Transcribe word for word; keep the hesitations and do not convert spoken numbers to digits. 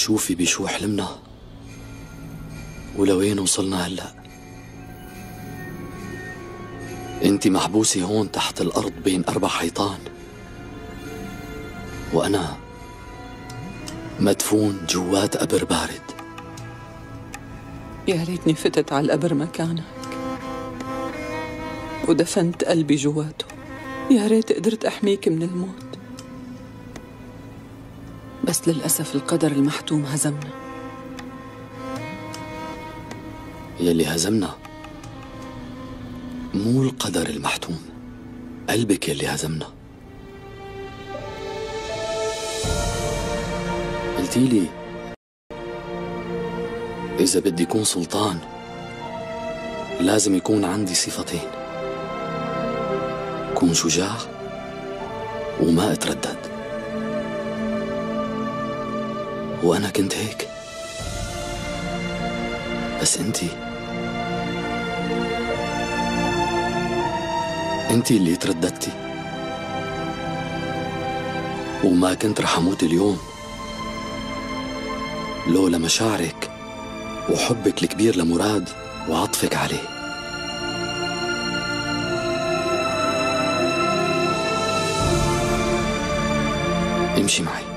شوفي بشو حلمنا ولوين وصلنا هلأ. انتي محبوسة هون تحت الأرض بين أربع حيطان، وأنا مدفون جوات قبر بارد. يا ريتني فتت على القبر مكانك ودفنت قلبي جواته. يا ريت قدرت أحميك من الموت، بس للأسف القدر المحتوم هزمنا. يلي هزمنا مو القدر المحتوم، قلبك يلي هزمنا. قلتيلي إذا بدي يكون سلطان لازم يكون عندي صفتين: كون شجاع وما اتردد. وأنا كنت هيك، بس انتي انتي اللي ترددتي، وما كنت رح أموت اليوم لولا مشاعرك وحبك الكبير لمراد وعطفك عليه. امشي معي.